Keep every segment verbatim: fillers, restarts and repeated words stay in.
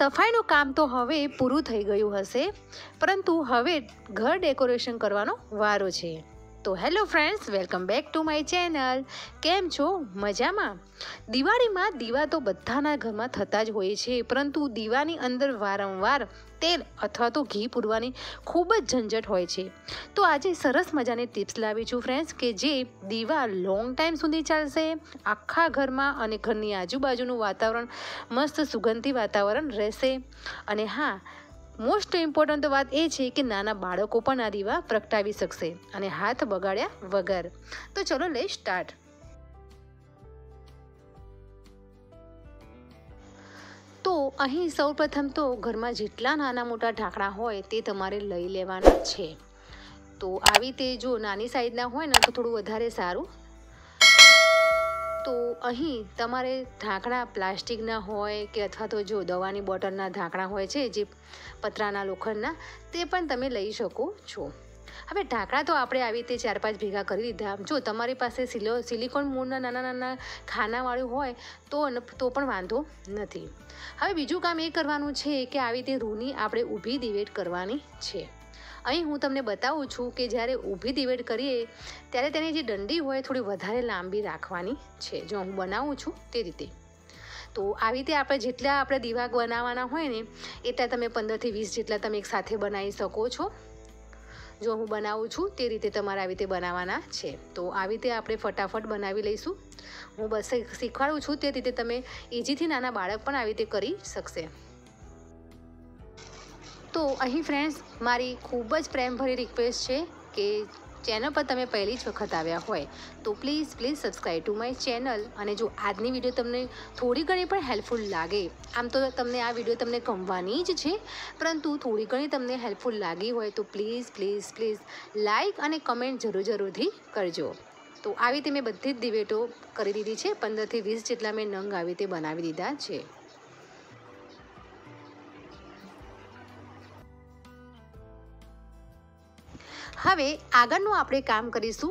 સફાઈનું કામ તો હવે પૂરું થઈ ગયું હશે, પરંતુ હવે ઘર ડેકોરેશન કરવાનો વારો છે. તો hello friends, welcome back to my channel. કેમ છો? મજામાં? દિવાળીમાં દીવા તો બધાના ઘરમાં થતા જ હોય છે, પરંતુ દીવાની અંદર વારંવાર તેલ અથવા તો ઘી પૂરવાની ખૂબ જ ઝંઝટ હોય છે. તો આજે સરસ મજાની ટિપ્સ લાવી છું ફ્રેન્ડ્સ, કે જે દીવા લોંગ ટાઈમ સુધી ચાલશે, આખા ઘરમાં અને ઘરની આજુબાજુનું વાતાવરણ મસ્ત સુગંધી વાતાવરણ રહેશે. અને હા, મોસ્ટ ઇમ્પોર્ટન્ટ વાત એ છે કે નાના બાળકો પણ આ દીવા પ્રગટાવી શકશે અને હાથ બગાડ્યા વગર. તો ચલો લે સ્ટાર્ટ. તો અહીં સૌપ્રથમ તો ઘરમાં જેટલા નાના મોટા ઢાંકણા હોય તે તમારે લઈ લેવાના છે. તો આવી રીતે જો નાની સાઈઝના હોય ને તો થોડું વધારે સારું. તો અહીં તમારે ઢાંકણા પ્લાસ્ટિકના હોય કે અથવા તો જો દવાની બોટલના ઢાંકણા હોય છે જે પતરાના લોખંડના, તે પણ તમે લઈ શકો છો. હવે ઢાંકણા તો આપણે આવી રીતે ચાર પાંચ ભેગા કરી દીધા. જો તમારી પાસે સિલો સિલિકોન મૂળના નાના નાના ખાનાવાળું હોય તો તો પણ વાંધો નથી. હવે બીજું કામ એ કરવાનું છે કે આવી રીતે રૂની આપણે ઊભી દિવેટ કરવાની છે. અહીં હું તમને બતાવું છું કે જ્યારે ઊભી દિવેટ કરીએ ત્યારે તેની જે દંડી હોય થોડી વધારે લાંબી રાખવાની છે. જો હું બનાવું છું તે રીતે. તો આવી રીતે આપણે જેટલા આપણે દીવા બનાવવાના હોય ને એટલા તમે પંદરથી વીસ જેટલા તમે એક સાથે બનાવી શકો છો. જો હું બનાવું છું તે રીતે તમારે આવી રીતે બનાવવાના છે. તો આવી રીતે આપણે ફટાફટ બનાવી લઈશું. હું બસ શીખવાડું છું તે રીતે તમે ઇઝીથી નાના બાળક પણ આવી રીતે કરી શકશે. તો અહીં ફ્રેન્ડ્સ, મારી ખૂબ જ પ્રેમભરી રિક્વેસ્ટ છે કે ચેનલ પર તમે પહેલી જ વખત આવ્યા હોય તો please please subscribe to my channel. અને જો આજની વિડીયો તમને થોડી ઘણી પણ હેલ્પફુલ લાગે, આમ તો તમને આ વિડીયો તમને ગમવાની જ છે, પરંતુ થોડી ઘણી તમને હેલ્પફુલ લાગી હોય તો પ્લીઝ પ્લીઝ પ્લીઝ લાઇક અને કમેન્ટ જરૂર જરૂરથી કરજો. તો આવી રીતે મેં બધી જ દિવેટો કરી દીધી છે. પંદરથી વીસ જેટલા મેં નંગ આવી રીતે બનાવી દીધા છે. હવે આગળનું આપણે કામ કરીશું.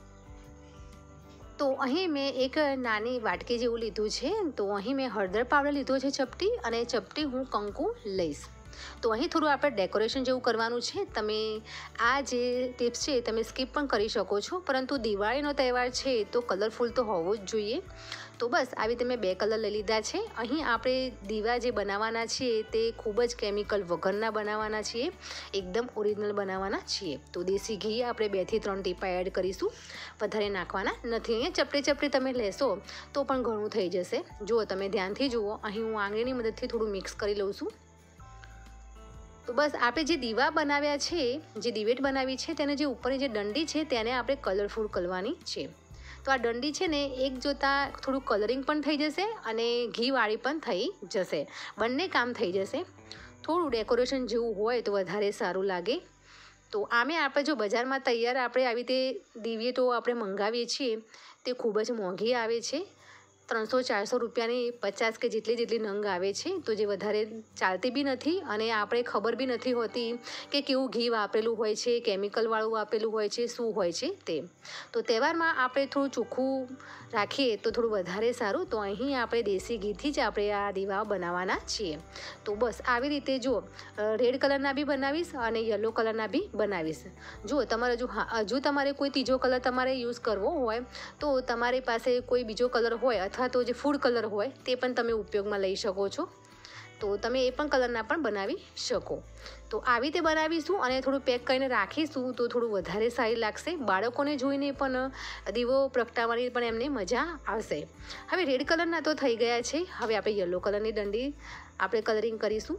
તો અહીં મેં એક નાની વાટકી જેવું લીધું છે. તો અહીં મેં હળદર પાવડર લીધો છે ચપટી, અને ચપટી હું કંકુ લઈશ. તો અહીં થોડું આપણે ડેકોરેશન જેવું કરવાનું છે. તમે આ જે ટિપ્સ છે તમે સ્કીપ પણ કરી શકો છો, પરંતુ દિવાળીનો તહેવાર છે તો કલરફુલ તો હોવો જ જોઈએ. તો બસ આવી રીતે મેં બે કલર લઈ લીધા છે. અહીં આપણે દીવા જે બનાવવાના છીએ તે ખૂબ જ કેમિકલ વગરના બનાવવાના છીએ, એકદમ ઓરિજિનલ બનાવવાના છીએ. તો દેશી ઘી આપણે બેથી ત્રણ ટીપા એડ કરીશું, વધારે નાખવાના નથી. અહીંયા ચપટી ચપટી તમે લેશો તો પણ ઘણું થઈ જશે. જુઓ, તમે ધ્યાનથી જુઓ. અહીં હું આંગળીની મદદથી થોડું મિક્સ કરી લઉં છું. તો બસ આપણે જે દીવા બનાવ્યા છે, જે દિવેટ બનાવી છે, તેને જે ઉપરની જે દંડી છે તેને આપણે કલરફુલ કરવાની છે. તો આ દંડી છે ને એક જોતાં થોડું કલરિંગ પણ થઈ જશે અને ઘીવાળી પણ થઈ જશે. બંને કામ થઈ જશે. થોડું ડેકોરેશન જેવું હોય તો વધારે સારું લાગે. તો આમે આપણે જો બજારમાં તૈયાર આપણે આવી રીતે દિવે તો આપણે મંગાવીએ છીએ તે ખૂબ જ મોંઘી આવે છે. ત્રણસો ચારસો રૂપિયાની પચાસ કે જેટલી જેટલી નંગ આવે છે. તો જે વધારે ચાલતી બી નથી અને આપણે ખબર બી નથી હોતી કે કેવું ઘી વાપરેલું હોય છે, કેમિકલવાળું વાપરેલું હોય છે, શું હોય છે તે. તો તહેવારમાં આપણે થોડું ચોખ્ખું રાખીએ તો થોડું વધારે સારું. તો અહીં આપણે દેશી ઘીથી જ આપણે આ દીવા બનાવવાના છીએ. તો બસ આવી રીતે જો રેડ કલરના બી બનાવીશ અને યલો કલરના બી બનાવીશ. જો તમારે હજુ હા હજુ તમારે કોઈ ત્રીજો કલર તમારે યુઝ કરવો હોય તો તમારી પાસે કોઈ બીજો કલર હોય અથવા તો જે ફૂડ કલર હોય તે પણ તમે ઉપયોગમાં લઈ શકો છો. તો તમે એ પણ કલરના પણ બનાવી શકો. તો આવી રીતે બનાવીશું અને થોડું પેક કરીને રાખીશું તો થોડું વધારે સારી લાગશે. બાળકોને જોઈને પણ દીવો પ્રગટાવવાની પણ એમને મજા આવશે. હવે રેડ કલરના તો થઈ ગયા છે. હવે આપણે યલો કલરની દંડી આપણે કલરિંગ કરીશું.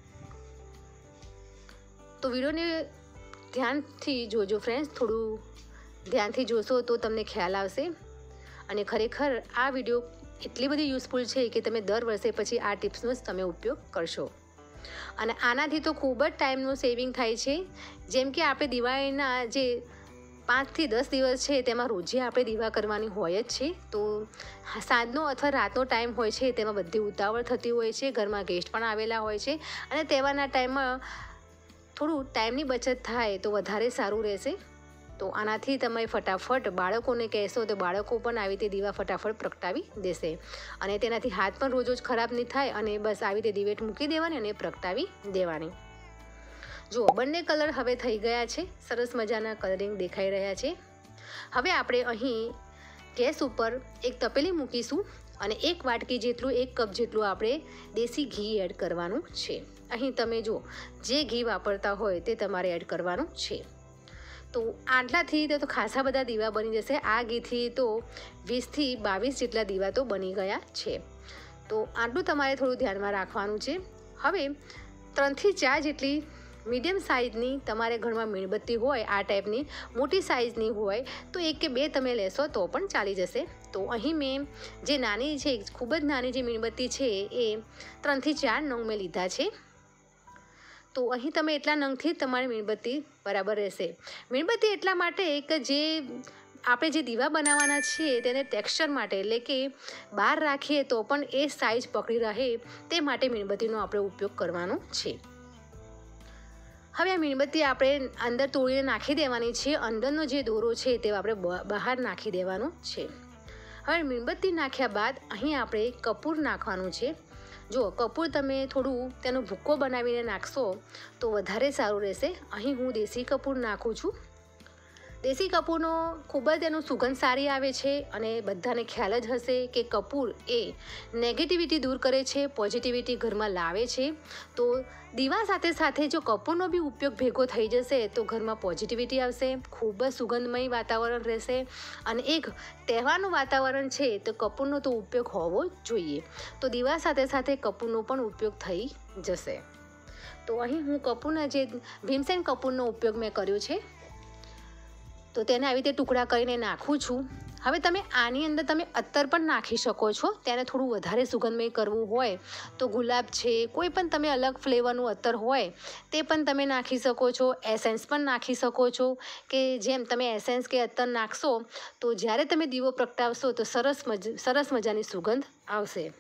તો વિડીયોને ધ્યાનથી જોજો ફ્રેન્ડ્સ, થોડું ધ્યાનથી જોશો તો તમને ખ્યાલ આવશે. અને ખરેખર આ વિડીયો એટલી બધી યુઝફુલ છે કે તમે દર વર્ષે પછી આ ટિપ્સનો જ તમે ઉપયોગ કરશો. અને આનાથી તો ખૂબ જ ટાઈમનું સેવિંગ થાય છે. જેમ કે આપણે દિવાળીના જે પાંચથી દસ દિવસ છે તેમાં રોજે આપણે દીવા કરવાની હોય જ છે. તો સાંજનો અથવા રાતનો ટાઈમ હોય છે તેમાં બધી ઉતાવળ થતી હોય છે, ઘરમાં ગેસ્ટ પણ આવેલા હોય છે અને તહેવારના ટાઈમમાં થોડું ટાઈમની બચત થાય તો વધારે સારું રહેશે. તો આનાથી તમે ફટાફટ બાળકોને કહેશો તો બાળકો પણ આવી રીતે દીવા ફટાફટ પ્રગટાવી દેશે અને તેનાથી હાથ પણ રોજ રોજ ખરાબ નહીં થાય અને બસ આવી રીતે દિવેટ મૂકી દેવાની અને પ્રગટાવી દેવાની। જુઓ બંને કલર હવે થઈ ગયા છે, સરસ મજાના કલરિંગ દેખાઈ રહ્યા છે। હવે આપણે અહીં ગેસ ઉપર એક તપેલી મૂકીશું અને એક વાટકી જેટલું એક કપ જેટલું આપણે દેશી ઘી એડ કરવાનું છે। અહીં તમે જો જે ઘી વાપરતા હોય તે તમારે એડ કરવાનું છે। તો આટલાથી તો ખાસા બધા દીવા બની જશે। આ ઘીથી તો વીસથી બાવીસ જેટલા દીવા તો બની ગયા છે। તો આટલું તમારે થોડું ધ્યાનમાં રાખવાનું છે। હવે ત્રણથી ચાર જેટલી મીડિયમ સાઇઝની તમારે ઘરમાં મીણબત્તી હોય, આ ટાઈપની મોટી સાઇઝની હોય તો એક કે બે તમે લેશો તો પણ ચાલી જશે। તો અહીં મેં જે નાની છે, ખૂબ જ નાની જે મીણબત્તી છે એ ત્રણથી ચાર નંગ મેં લીધા છે। તો અહીં તમે એટલા નંગથી જ તમારી મીણબત્તી બરાબર રહેશે। મીણબત્તી એટલા માટે કે જે આપણે જે દીવા બનાવવાના છીએ તેને ટેક્સચર માટે, એટલે કે બહાર રાખીએ તો પણ એ સાઇઝ પકડી રહે તે માટે મીણબત્તીનો આપણે ઉપયોગ કરવાનો છે। હવે આ મીણબત્તી આપણે અંદર તોડીને નાખી દેવાની છે। અંદરનો જે દોરો છે તે આપણે બહાર નાખી દેવાનો છે। હવે મીણબત્તી નાખ્યા બાદ અહીં આપણે કપૂર નાખવાનું છે। જો કપૂર તમે થોડું તેનો ભૂક્કો બનાવીને નાખશો તો વધારે સારું રહેશે। અહીં હું દેશી કપૂર નાખું છું। દેશી કપૂરનો ખૂબ જ એનું સુગંધ સારી આવે છે અને બધાને ખ્યાલ જ હશે કે કપૂર એ નેગેટિવિટી દૂર કરે છે, પોઝિટિવિટી ઘરમાં લાવે છે। તો દીવા સાથે સાથે જો કપૂરનો બી ઉપયોગ ભેગો થઈ જશે તો ઘરમાં પોઝિટિવિટી આવશે, ખૂબ જ સુગંધમય વાતાવરણ રહેશે અને એક તહેવારનું વાતાવરણ છે તો કપૂરનો તો ઉપયોગ હોવો જ જોઈએ। તો દીવા સાથે સાથે કપૂરનો પણ ઉપયોગ થઈ જશે। તો અહીં હું કપૂરના જે ભીમસેન કપૂરનો ઉપયોગ મેં કર્યો છે તો તેને આવી રીતે ટુકડા કરીને નાખું છું। હવે તમે આની અંદર તમે અત્તર પણ નાખી શકો છો। તેને થોડું વધારે સુગંધમય કરવું હોય તો ગુલાબ છે, કોઈ પણ તમે અલગ ફ્લેવરનું અત્તર હોય તે પણ તમે નાખી શકો છો। એસેન્સ પણ નાખી શકો છો કે જેમ તમે એસેન્સ કે અત્તર નાખશો તો જ્યારે તમે દીવો પ્રગટાવશો તો સરસ મજ સરસ મજાની સુગંધ આવશે।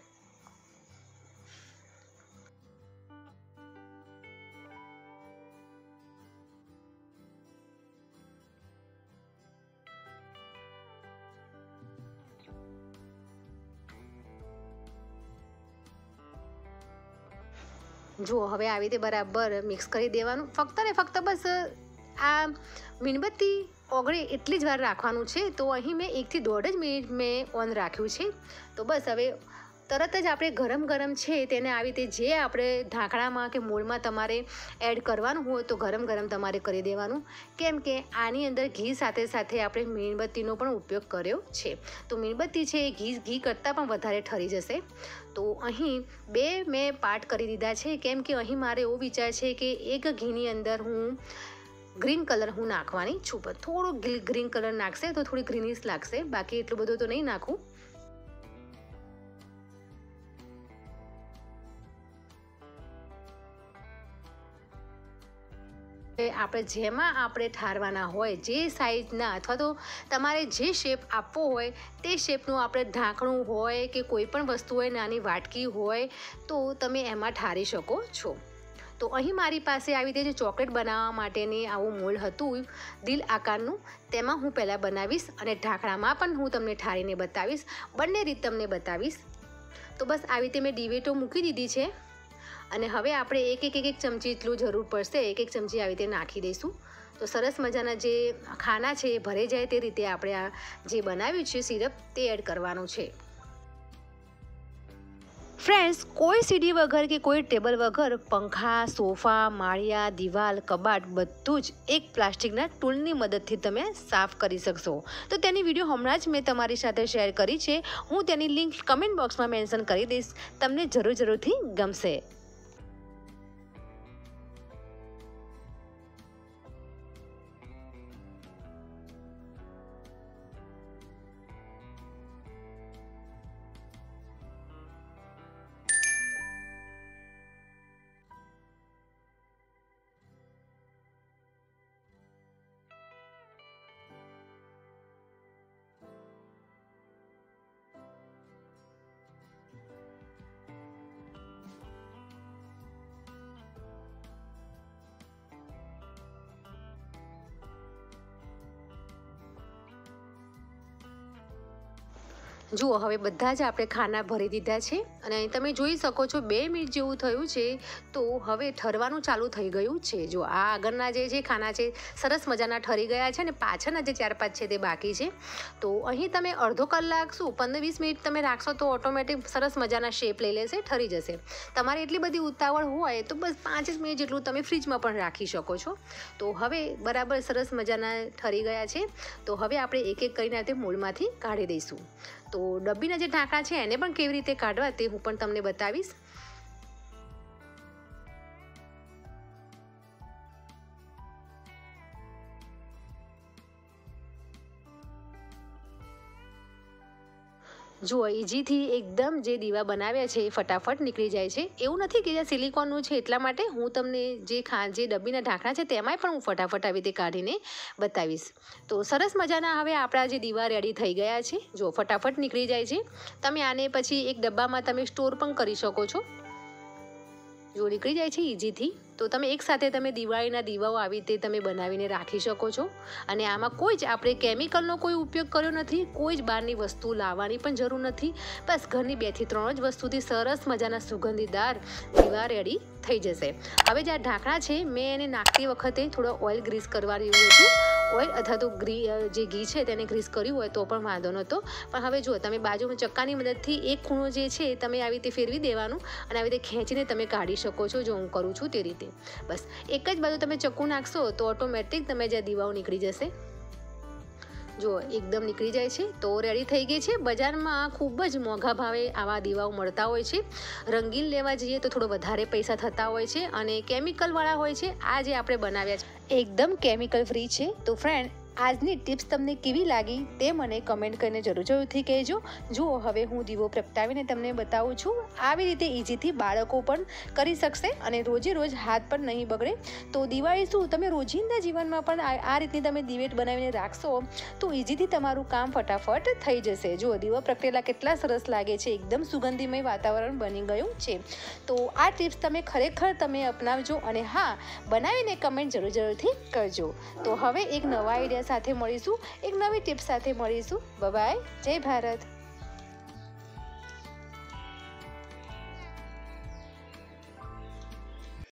જુઓ હવે આવી રીતે બરાબર મિક્સ કરી દેવાનું। ફક્ત ને ફક્ત બસ આ મીણબત્તી ઓગળે એટલી જ વાર રાખવાનું છે। તો અહીં મેં એકથી દોઢ જ મિનિટ મેં ઓન રાખ્યું છે। તો બસ હવે તરત જ આપણે ગરમ ગરમ છે તેને આવી રીતે જે આપણે ઢાંકણામાં કે મોળમાં તમારે એડ કરવાનું હોય તો ગરમ ગરમ તમારે કરી દેવાનું, કેમ કે આની અંદર ઘી સાથે સાથે આપણે મીણબત્તીનો પણ ઉપયોગ કર્યો છે। તો મીણબત્તી છે એ ઘી ઘી કરતાં પણ વધારે ઠરી જશે। તો અહીં બે મેં પાર્ટ કરી દીધા છે, કેમ કે અહીં મારે એવો વિચાર છે કે એક ઘીની અંદર હું ગ્રીન કલર હું નાખવાની છું, પણ થોડું ગ્રીન કલર નાખશે તો થોડી ગ્રીનિશ લાગશે, બાકી એટલું બધું તો નહીં નાખું। આપણે જેમાં આપણે ઠારવાના હોય જે સાઈઝના અથવા તો તમારે જે શેપ આપવો હોય તે શેપનું આપણે ઢાંકણું હોય કે કોઈ પણ વસ્તુ હોય, નાની વાટકી હોય તો તમે એમાં ઠારી શકો છો। તો અહીં મારી પાસે આવી રીતે જે ચોકલેટ બનાવવા માટેની આવું મોલ્ડ હતું દિલ આકારનું, તેમાં હું પહેલાં બનાવીશ અને ઢાંકણામાં પણ હું તમને ઠારીને બતાવીશ, બંને રીત તમને બતાવીશ। તો બસ આવી રીતે મેં ડિવેટો મૂકી દીધી છે અને હવે આપણે એક એક એક એક ચમચી એટલું જરૂર પડશે, એક એક ચમચી આવી રીતે નાખી દઈશું તો સરસ મજાના જે ખાના છે એ ભરાઈ જાય તે રીતે આપણે આ જે બનાવ્યું છે સિરપ તે એડ કરવાનું છે। ફ્રેન્ડ્સ, કોઈ સીડી વગર કે કોઈ ટેબલ વગર પંખા, સોફા, માળિયા, દિવાલ, કબાટ બધું જ એક પ્લાસ્ટિકના ટૂલની મદદથી તમે સાફ કરી શકશો। તો તેની વિડીયો હમણાં જ મેં તમારી સાથે શેર કરી છે, હું તેની લિંક કમેન્ટ બોક્સમાં મેન્શન કરી દઈશ, તમને જરૂર જરૂરથી ગમશે। જુઓ હવે બધા જ આપણે ખાના ભરી દીધા છે અને અહીં તમે જોઈ શકો છો બે મિનિટ જેવું થયું છે તો હવે ઠરવાનું ચાલુ થઈ ગયું છે. જો આ આગળના જે છે ખાના છે સરસ મજાના ઠરી ગયા છે અને પાછળના જે ચાર પાંચ છે તે બાકી છે. તો અહીં તમે અડધો કલાક શું પંદર વીસ મિનિટ તમે રાખશો તો ઓટોમેટિક સરસ મજાના શેપ લઈ લેશે, ઠરી જશે. તમારે એટલી બધી ઉતાવળ હોય તો બસ પાંચ જ મિનિટ જેટલું તમે ફ્રીજમાં પણ રાખી શકો છો. તો હવે બરાબર સરસ મજાના ઠરી ગયા છે. તો હવે આપણે એક એક કરીને તે મોલ્ડમાંથી કાઢી દઈશું. તો ડબ્બીના જે ઢાંકણા છે એને પણ કેવી રીતે કાઢવા તે હું પણ તમને બતાવીશ. જુઓ ઇઝીથી એકદમ જે દીવા બનાવ્યા છે એ ફટાફટ નીકળી જાય છે. એવું નથી કે જે સિલિકોનનું છે એટલા માટે હું તમને જે ખા જે ડબ્બીના ઢાંકણા છે તેમાંય પણ હું ફટાફટ આવી રીતે કાઢીને બતાવીશ. તો સરસ મજાના હવે આપણા જે દીવા રેડી થઈ ગયા છે. જો ફટાફટ નીકળી જાય છે. તમે આને પછી એક ડબ્બામાં તમે સ્ટોર પણ કરી શકો છો. જો નીકળી જાય છે ઇઝીથી. તો તમે એકસાથે તમે દિવાળીના દીવાઓ આવી રીતે તમે બનાવીને રાખી શકો છો. અને આમાં કોઈ જ આપણે કેમિકલનો કોઈ ઉપયોગ કર્યો નથી, કોઈ જ બહારની વસ્તુ લાવવાની પણ જરૂર નથી. બસ ઘરની બેથી ત્રણ જ વસ્તુથી સરસ મજાના સુગંધીદાર દીવા રેડી થઈ જશે. હવે જે આ ઢાંકણા છે મેં એને નાખતી વખતે થોડો ઓઇલ ગ્રીસ કરવા રહ્યું હતું. ઓઇલ અથવા તો ગ્રી જે ઘી છે તેને ગ્રીસ કર્યું હોય તો પણ વાંધો નહોતો. પણ હવે જો તમે બાજુમાં ચક્કાની મદદથી એક ખૂણો જે છે તમે આવી રીતે ફેરવી દેવાનું અને આવી રીતે ખેંચીને તમે કાઢી શકો છો, જો હું કરું છું તે રીતે. બસ એક જ બાજુ તમે ચક્કુ નાખશો તો ઓટોમેટિક તમે જે દીવાઓ નીકળી જશે. જો એકદમ નીકળી જાય છે. તો રેડી થઈ ગઈ છે. બજારમાં ખૂબ જ મોંઘા ભાવે આવા દીવાઓ મળતા હોય છે. રંગીન લેવા જઈએ તો થોડો વધારે પૈસા થતા હોય છે અને કેમિકલવાળા હોય છે. આ જે આપણે બનાવ્યા છે એકદમ કેમિકલ ફ્રી છે. તો ફ્રેન્ડ આજની ટિપ્સ તમને કેવી લાગી તે મને કમેન્ટ કરીને જરૂર જરૂરથી કહેજો. જુઓ હવે હું દીવો પ્રગટાવીને તમને બતાવું છું. આવી રીતે ઇઝીથી બાળકો પણ કરી શકશે અને રોજે રોજ હાથ પણ નહીં બગડે. તો દિવાળી શું તમે રોજિંદા જીવનમાં પણ આ રીતની તમે દિવેટ બનાવીને રાખશો તો ઇઝીથી તમારું કામ ફટાફટ થઈ જશે. જુઓ દીવા પ્રગટેલા કેટલા સરસ લાગે છે. એકદમ સુગંધીમય વાતાવરણ બની ગયું છે. તો આ ટિપ્સ તમે ખરેખર તમે અપનાવજો અને હા બનાવીને કમેન્ટ જરૂર જરૂરથી કરજો. તો હવે એક નવા આઈડિયા સાથે મળીશું, એક નવી ટિપ્સ સાથે મળીશું. Bye bye. જય ભારત.